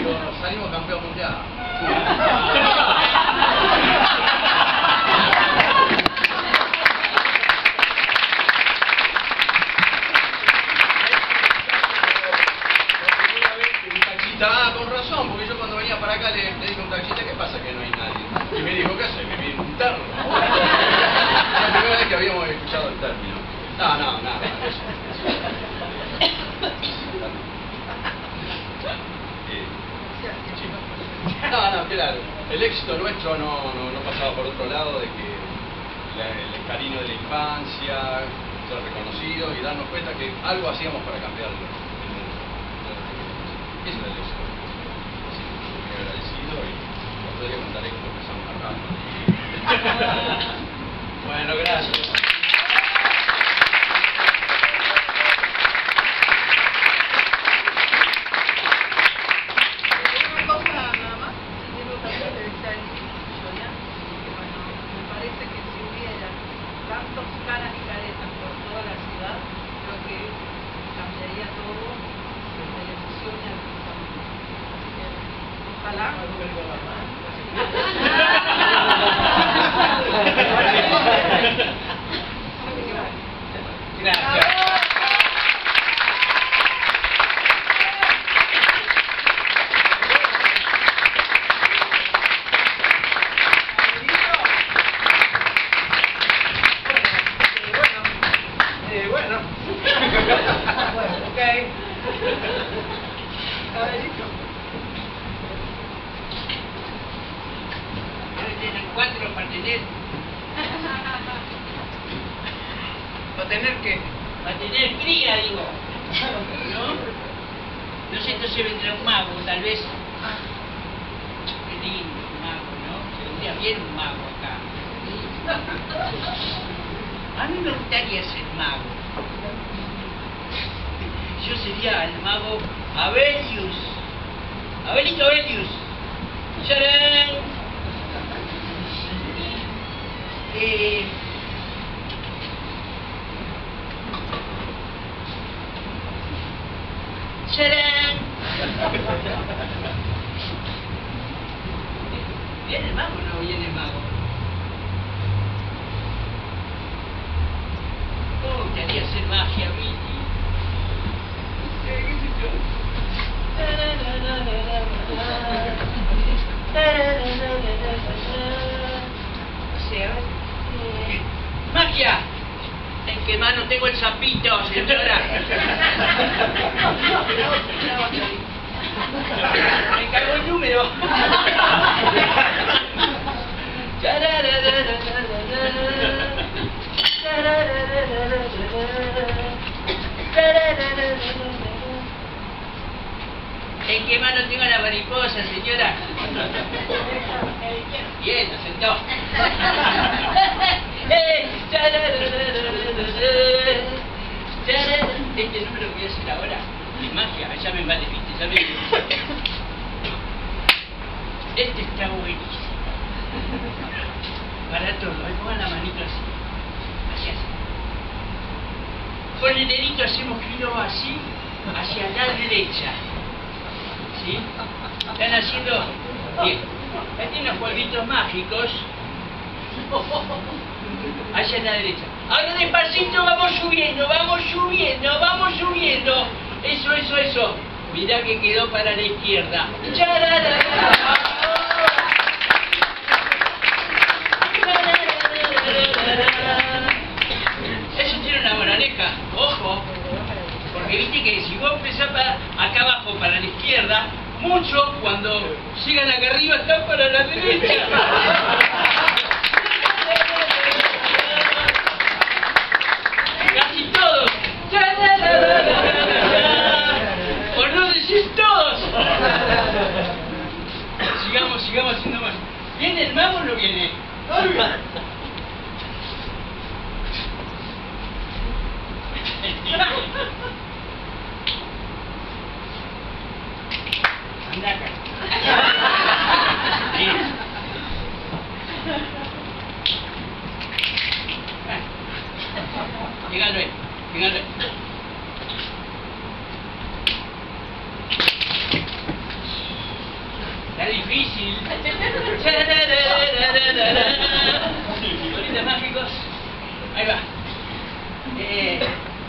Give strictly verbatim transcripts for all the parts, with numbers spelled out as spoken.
digo, salimos campeón mundial. Ah, con razón, porque yo cuando venía para acá le, le dije a un taxista, ¿qué pasa que no hay nadie? Y me dijo, ¿qué hace? Me viene un terno. La primera vez que habíamos escuchado el término. No, no, nada, eso. No, no, claro. El éxito nuestro no, no, no pasaba por otro lado de que la, el cariño de la infancia, ser reconocidos y darnos cuenta que algo hacíamos para cambiar el mundo. Eso es el éxito. Así que estoy muy agradecido y después le contaré cómo empezamos acá. Bueno, gracias. ¿Para tener qué? Para tener cría, digo. ¿No? No sé, entonces vendrá un mago, tal vez. Qué lindo, un mago, ¿no? Se vendría bien un mago acá. A mí me gustaría ser mago. Yo sería el mago Abelius. Abelito Abelius. ¡Charán! Eh... ¡Charán! ¿Viene el mago o no viene el mago? ¿Cómo me gustaría hacer magia, Billy? ¿Qué sé yo? No sé, a ver. Eh... ¡Magia! ¿En qué mano tengo el sapito, señora? Me cagó el número. ¿En qué mano tengo la mariposa, señora? Bien, lo sentó. Este número que voy a hacer ahora es magia, ya me vale, viste, ya me... Este está buenísimo. Para todo, ahí pongan la manito así. Así, así. Con el dedito hacemos giro así, hacia la derecha. ¿Sí? Están haciendo... Bien. Ahí tienen unos polvitos mágicos. Hacia la derecha. Ahora despacito vamos subiendo, vamos subiendo, vamos subiendo. Eso, eso, eso. Mirá que quedó para la izquierda. ¡Chararara! Eso tiene una moraleja. Ojo. Porque viste que si vos empezás para acá abajo, para la izquierda, mucho cuando llegan acá arriba están para la derecha. Casi todos. Por no decir todos. Sigamos, sigamos haciendo más. ¿Viene el mago o no viene? Anda acá. Llegalo ahí, llegalo ahí. difícil. Bolitas mágicos. Ahí va. Eh...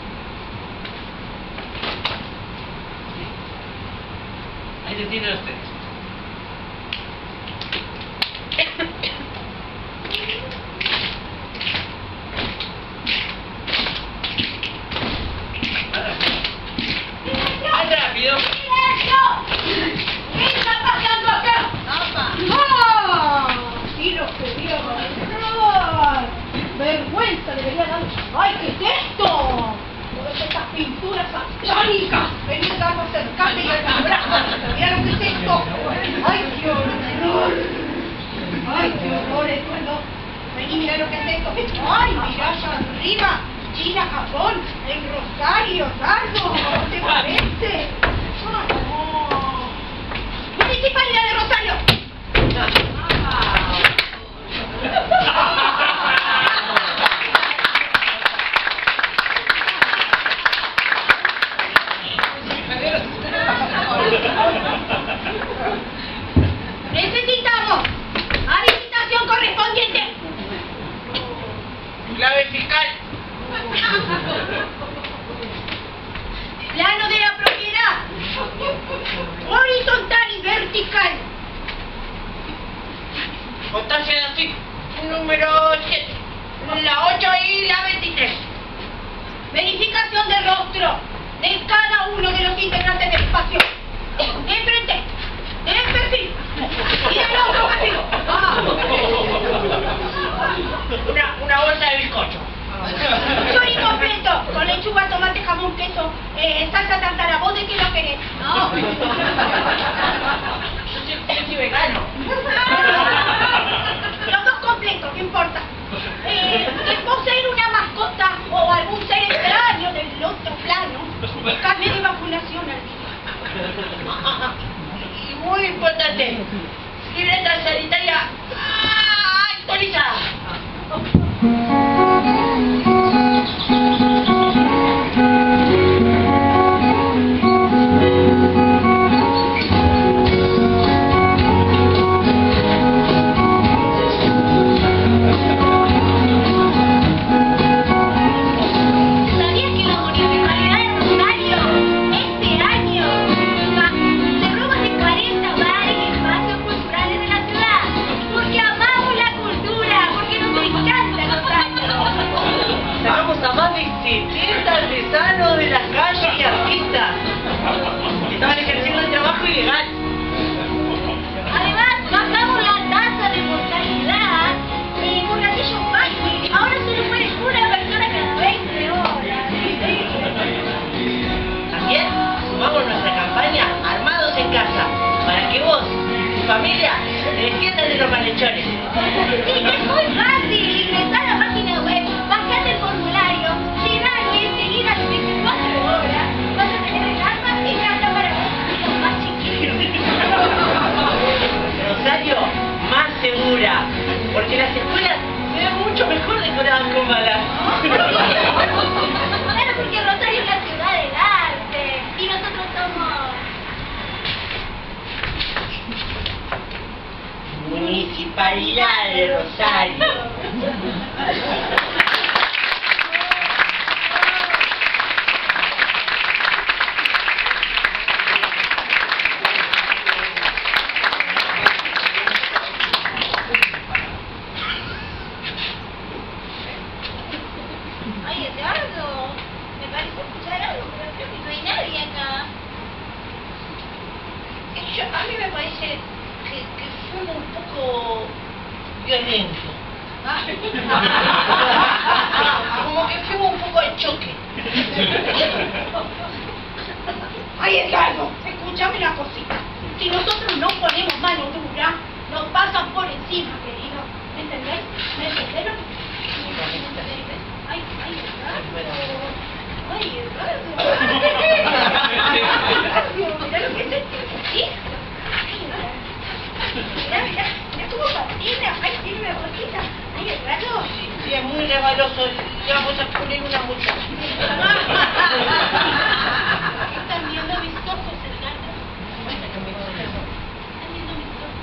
Ahí te tienen los tres. ¡Más rápido! ¿Qué está pasando acá? ¡Ah! Sí, lo que vio. ¡Ay! Vergüenza debería dar. ¡Ay, qué es esto! Todas estas pinturas satánicas. Vení acá a acercarte y al brazo. Mira lo que es esto. ¡Ay, qué horror! ¡Ay, qué horror esto! ¿No? Vení, mira lo que es esto. ¡Ay, mirá allá arriba! China, Japón, el Rosario, algo. ¿Cómo te parece? ¡Ah, no! Municipalidad de Rosario. Necesitamos habilitación correspondiente. Clave fiscal. Plano de la propiedad. Horizontal y vertical. Constancia así. Número siete. La ocho y la veintitrés. Verificación de rostro de cada uno de los integrantes del espacio. De frente, de perfil y del otro pasivo. Ah. Una, una bolsa de bizcocho. Chori completo, con lechuga, tomate, jamón, queso, eh, salsa tartara. ¿Vos de qué lo querés? No. Yo soy, yo soy vegano. Los dos completos, no importa. Eh, de poseer una mascota o algún ser extraño del otro plano, carne de vacunación al día. Y muy importante, libreta sanitaria ¡ah! Actualizada. ¿Sabías que la Municipalidad de Rosario este año cerró más de cuarenta bares y espacios culturales de la ciudad? Porque amamos la cultura, porque nos encanta Rosario. Sacamos a más de setenta artesanos de las calles y artistas que estaban ejerciendo el trabajo ilegal. Además, bajamos la tasa de mortalidad en un gatillo fácil. Ahora solo muere una persona cada veinte horas. También sumamos nuestra campaña Armados en Casa para que vos y tu familia te defiendan de los malhechores. Sí, que es muy fácil. Ingresar a la página web, bajate el formulario, llenalo y enseguida a las veinticuatro horas vas a tener el arma en casa para vos y los más chiquitos. Rosario más segura, porque las escuelas se ven mucho mejor decoradas con balas. Claro, porque Rosario es la ciudad del arte y nosotros somos... Municipalidad de Rosario. Ay, Eduardo, me parece escuchar algo, pero creo que no hay nadie acá. Yo, a mí me parece que, que fumo un poco violento. Como que fumo un poco al choque. Ay, Edgardo, escúchame una cosita. Si nosotros no ponemos mano dura, nos pasan por encima, querido. ¿Me entendés? ¿Me entendés? Ay, ay, Edgardo. Ay, Edgardo. Edgardo, mirá lo que es este. ¿Sí? Mirá, mirá, mirá cómo patina. Ay, tiene una bolsita. Ay, Edgardo. Sí, es muy resbaloso. Le vamos a poner una multa. Están viendo mis ojos, Edgardo. Están viendo mis ojos.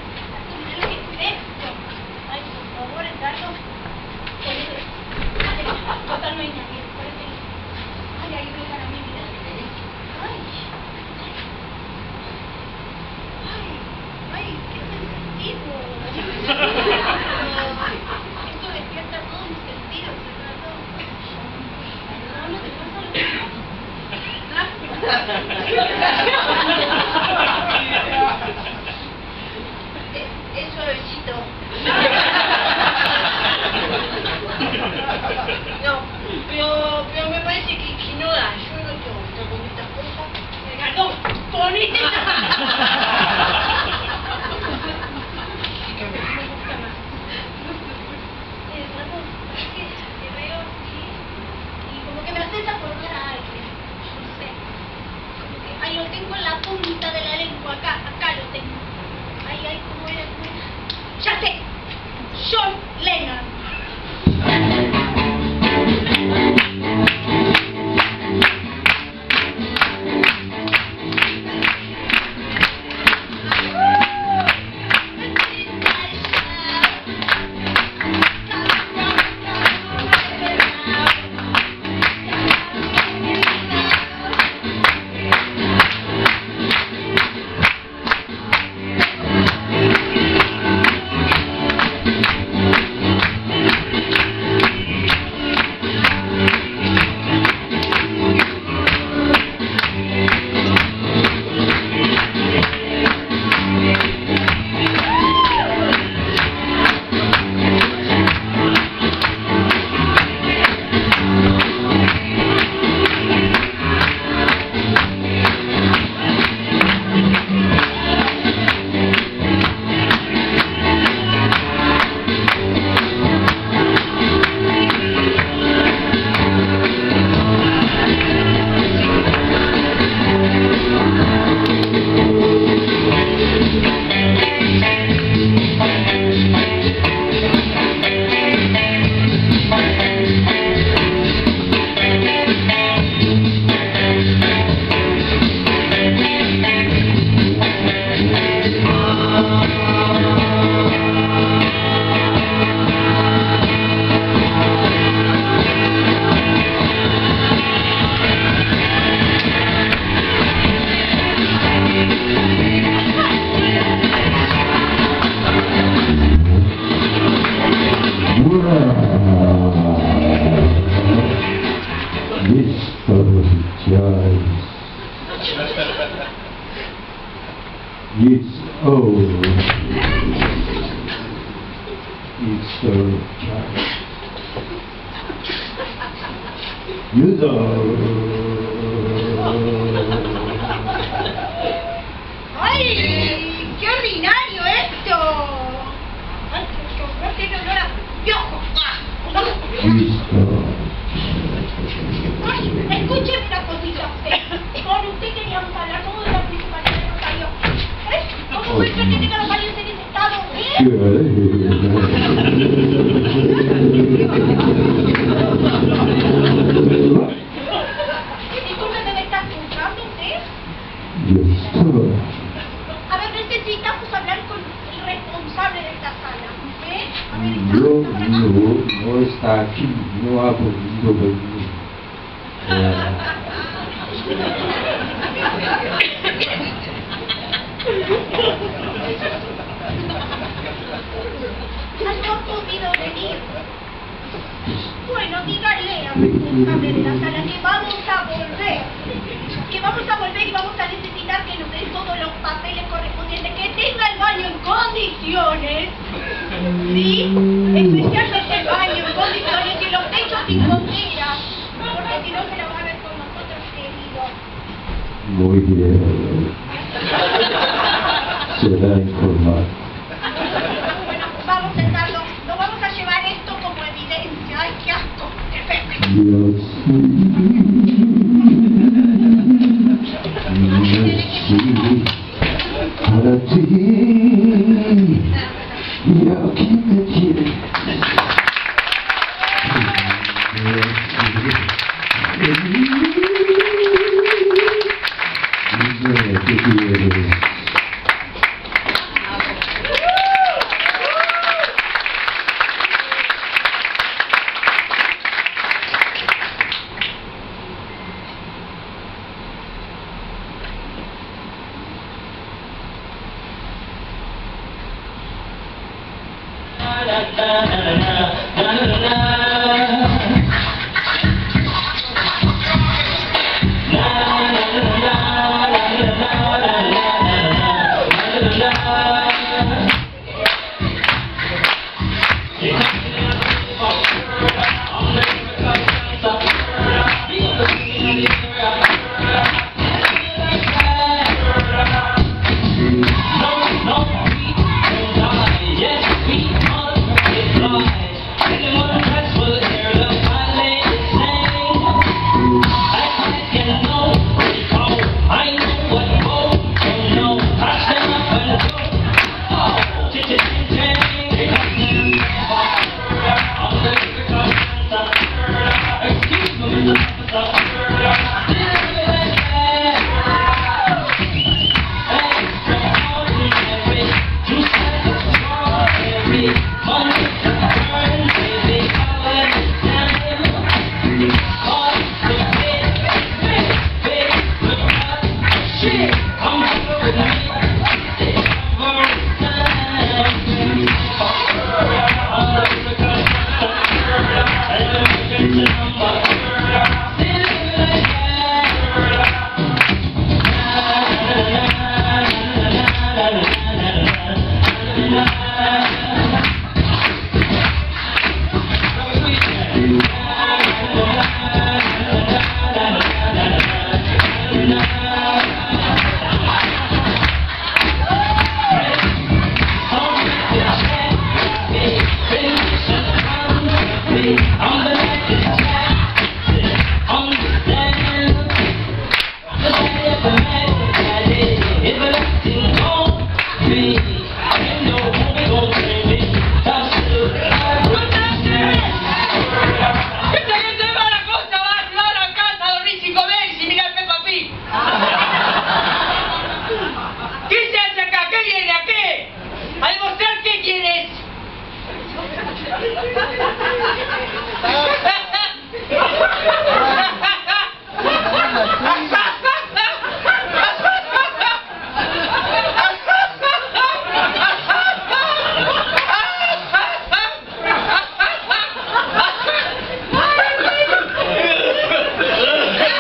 Oh, it's so child. You know. ¡Ay! ¡Qué ordinario esto! ¡Ay, no tiene olor a piojo! Ay, escúcheme una cosita usted. Con usted queríamos hablar como de la municipalidad de Rosario. ¿Eh? ¿Cómo puede ser que tenga los baños en ese estado? Disculpe, ¿me está escuchando usted? A ver, necesitamos hablar con el responsable de esta sala. ¿Eh? A ver, No, ¿está por acá? no, no está aquí, no ha podido venir. Eh, No ha podido venir. Bueno, dígale al responsable de la sala que vamos a volver. Que vamos a volver y vamos a necesitar que nos den todos los papeles correspondientes, que tenga el baño en condiciones. ¿Sí? Especialmente el baño en condiciones y los techos sin goteras. Porque si no se la van a ver con nosotros, querido. muy bien. Será informado. Bueno, vamos a sentarlo. No vamos a llevar esto como evidencia. ¡Ay, qué asco! ¡Qué feo! Dios sí, para ti, y aquí me tienes. Dime qué quieres.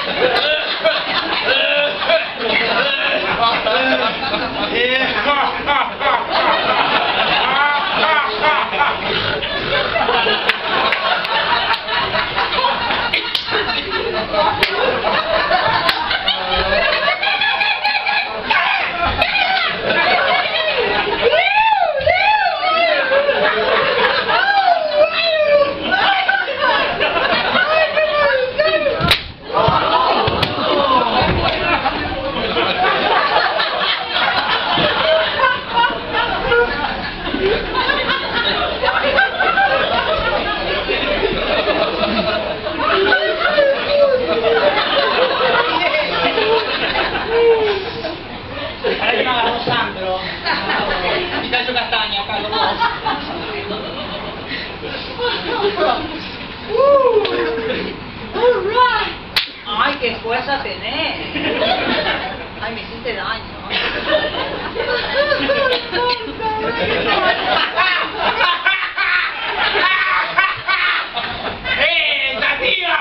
Yeah. Pistacho castaña, Carlos. Ay, qué fuerza tenés. Ay, me hiciste daño. ¡Eh, Tatia!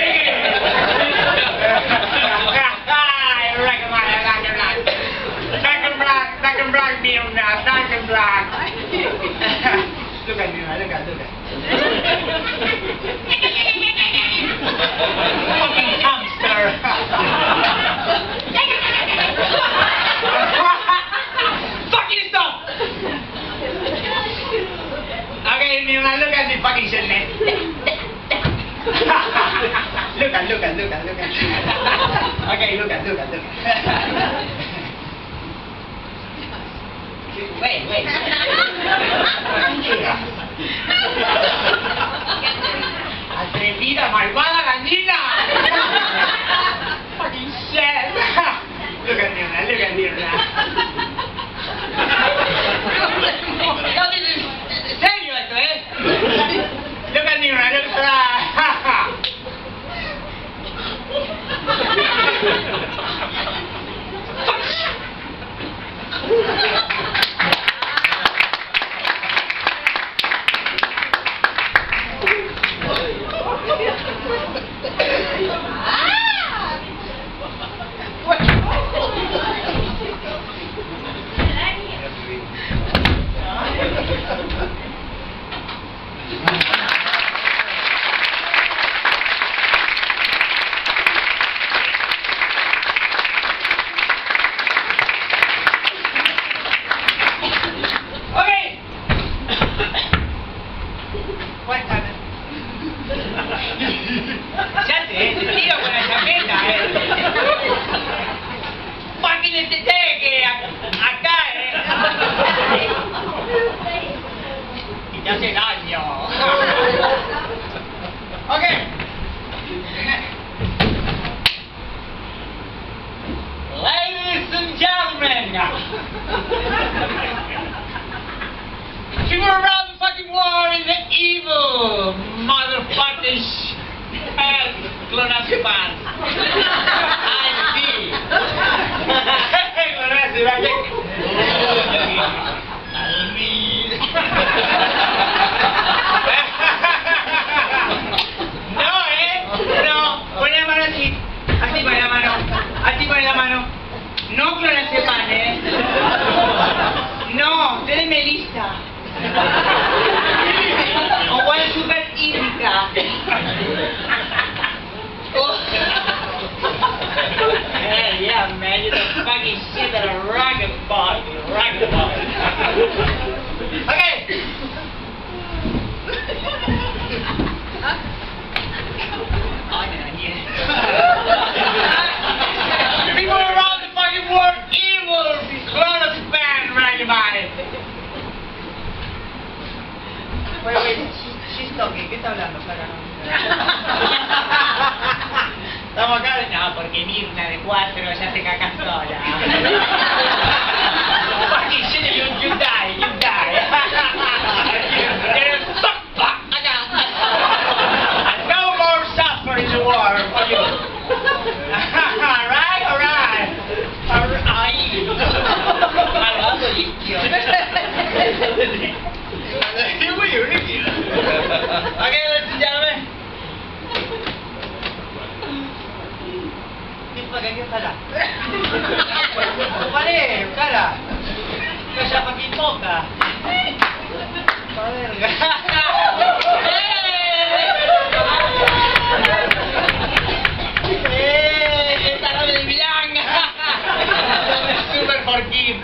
Look at me, man. Look at, look at. Fucking hamster. Fucking stop. Okay, man. Look at the fucking shit, man. Look at, look at, look at, look at. Okay, look at, look at, look at. Wait, wait. Atrevida, malvada gallina! Fucking shit! Look at me, man. Look at me, man. No, this is serio esto, eh? Look at me, man. Look at you were around the fucking war in the evil motherfuckers as clonazepam. I see. Hey, clonazepam. No, eh. No. Pon la mano así. Así con la mano. Así con la mano. No clonazepam, eh. No, usted es Melissa. O cuál super hídrica. Oh. Yeah, yeah, man, you're the fucking shit at a rocket ball, rocket ball. Okay. Oh, man, yeah. People around the fucking world evil, clonazepam, right by. Wait, wait, she's, she's talking. ¿Qué está hablando, Clara? Estamos acá. No, porque Mirna de cuatro ya se caca sola. Fucking shit, you, you die, you die. Fuck, fuck, acá. No more suffer in the war for you. Alright, alright. Alright. Malvado limpio. Okay, ladies and gentlemen. ¿Qué pasa? ¿Qué pasa? Vale, cara. Calla fucking boca. Joder. Eh, esta no es blanca. Super for kids.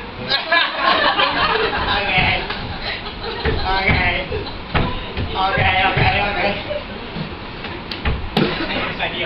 Okay. Okay. Okay, okay, okay. Ahí me salió.